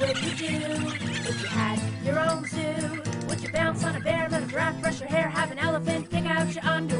would you do if you had your own zoo? Would you bounce on a bear, let a giraffe brush your hair, have an elephant pick out your underwear?